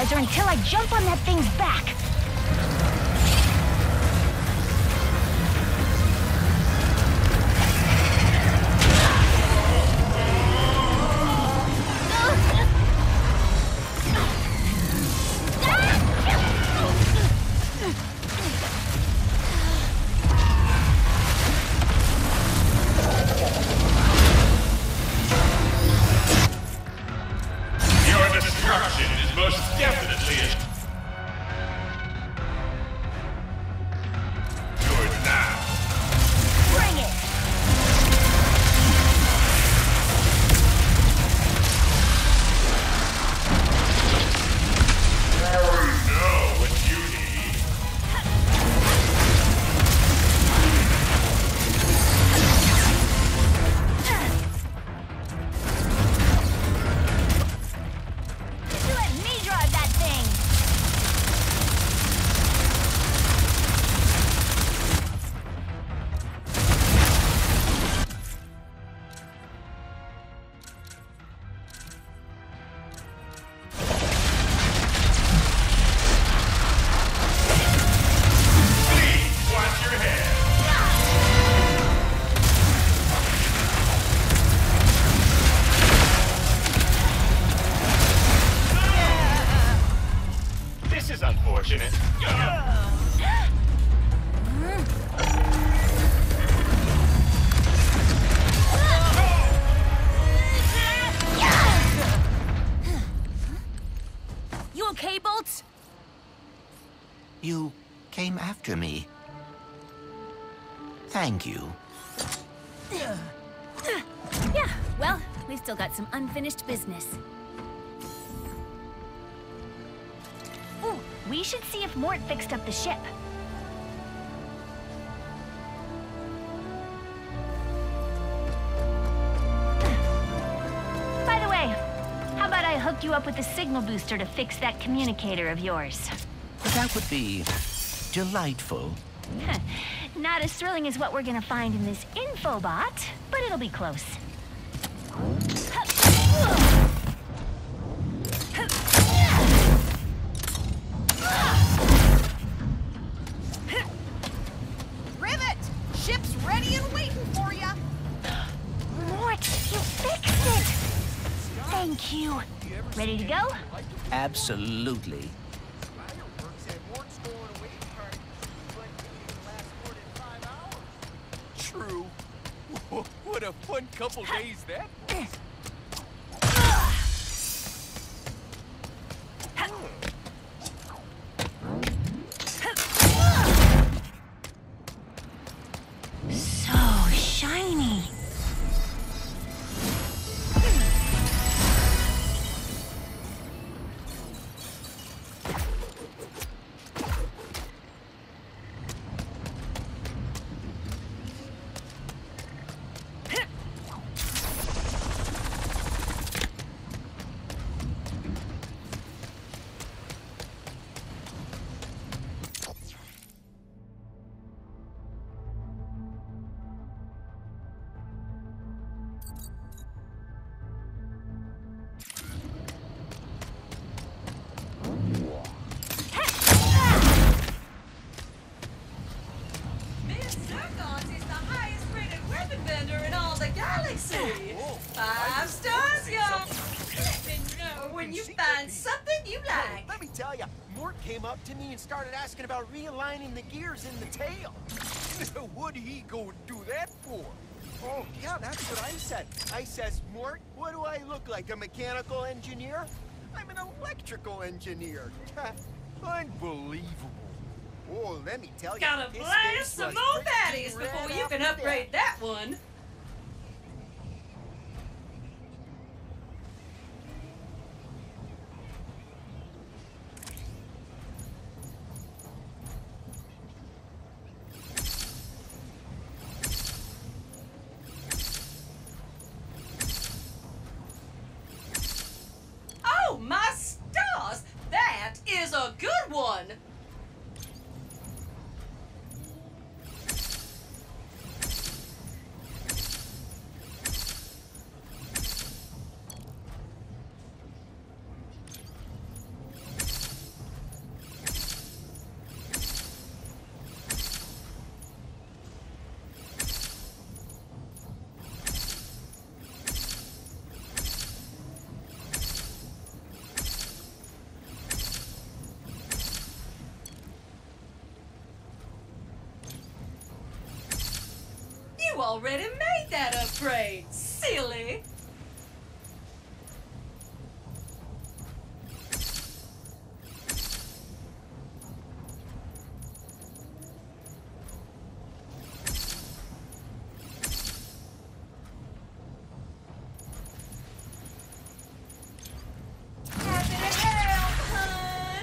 stabilizer until I jump on that thing's back. You came after me. Thank you. Yeah, well, we've still got some unfinished business. Ooh, we should see if Mort fixed up the ship. By the way, how about I hook you up with the signal booster to fix that communicator of yours? That would be delightful. Not as thrilling as what we're gonna find in this infobot, but it'll be close. Rivet! Ship's ready and waiting for ya! Mort, you fixed it! Thank you. Ready to go? Absolutely. True. What a fun couple days that was. So shiny. Five stars, y'all. Let me know when you find something you like. Let me tell you, Mort came up to me and started asking about realigning the gears in the tail. What'd he go do that for? Oh, yeah, that's what I said. I says, Mort, what do I look like, a mechanical engineer? I'm an electrical engineer. Unbelievable. Oh, let me tell you. Gotta blast some more baddies before you can upgrade that one. Oh, my stars! That is a good one! already made that upgrade, silly. Happy to help, hun.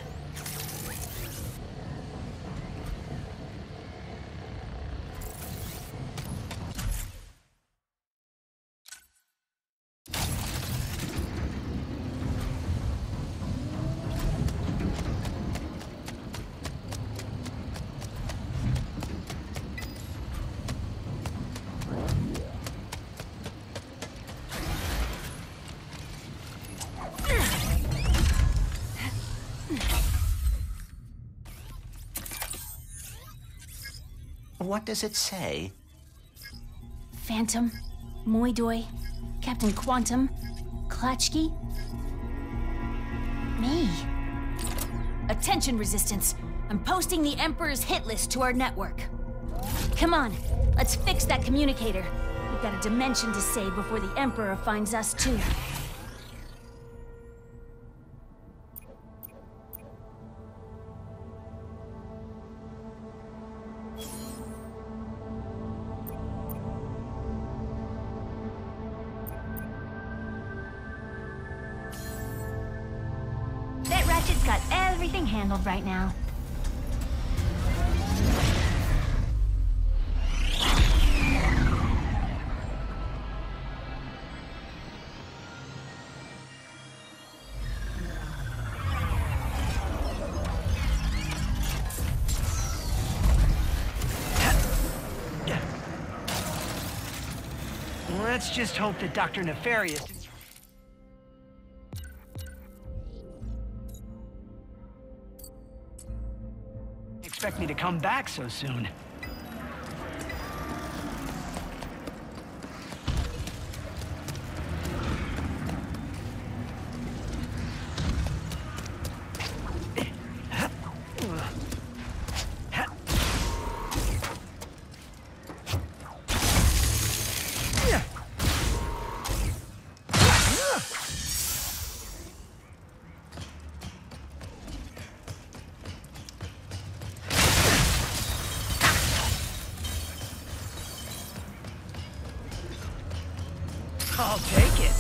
What does it say? Phantom, Moidoi, Captain Quantum, Klatchki. Me. Attention, Resistance. I'm posting the Emperor's hit list to our network. Come on, let's fix that communicator. We've got a dimension to save before the Emperor finds us too. Bet Ratchet's got everything handled right now. Let's just hope that Dr. Nefarious... expect me to come back so soon. I'll take it.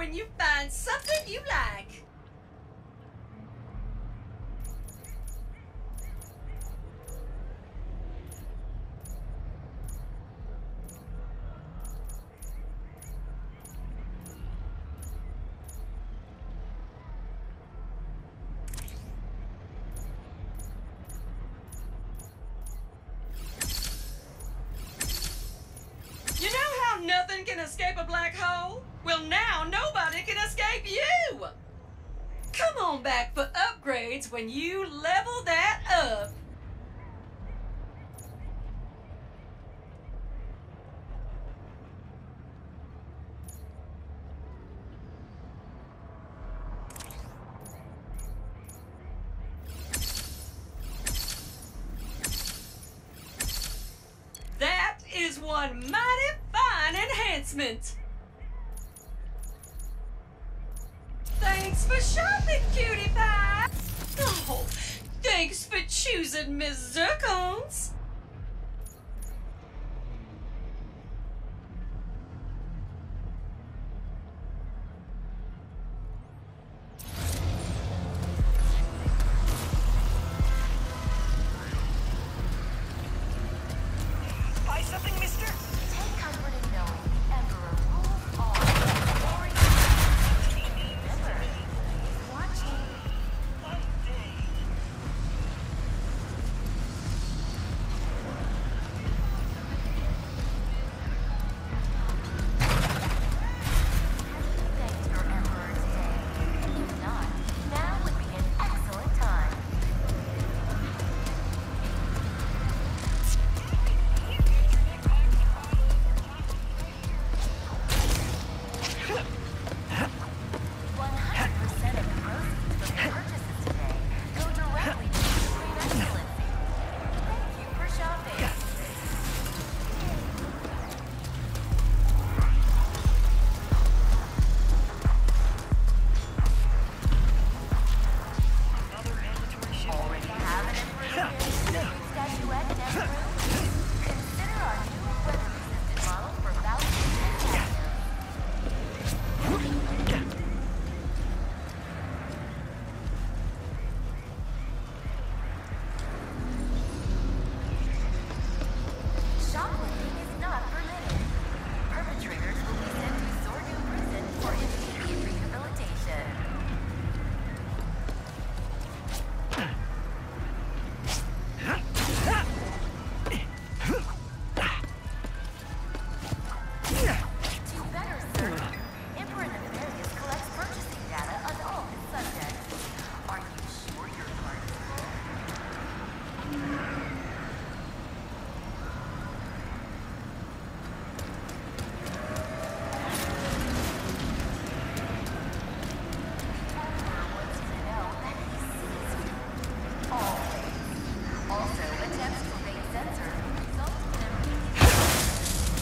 when you find something you like. You know how nothing can escape a black hole? Well, now nobody can escape you! Come on back for upgrades when you level that up. That is one mighty fine enhancement. Thanks for shopping, cutie pie. Oh, thanks for choosing Miss Zircons. Buy something, mister? Take comfort in knowing the Emperor rules all. Glory. Remember, he's watching. Thank your Emperor today. If not, now would be an excellent time. Shoplifting is not permitted. Perpetrators will be sent to Zordu Prison for immediate rehabilitation. To better serve you, Emperor Nefarious collects purchasing data on all his subjects. Are you sure your card is full? Emperor wants you to know that he sees you. Always. Also, attempts to evade censors will result in immediate.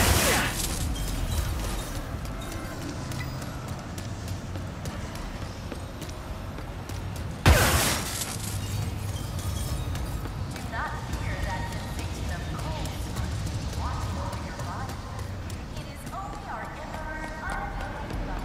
Do not fear that sensation of cold watching over your body. It is only our Emperor's unfailing love.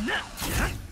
Huh?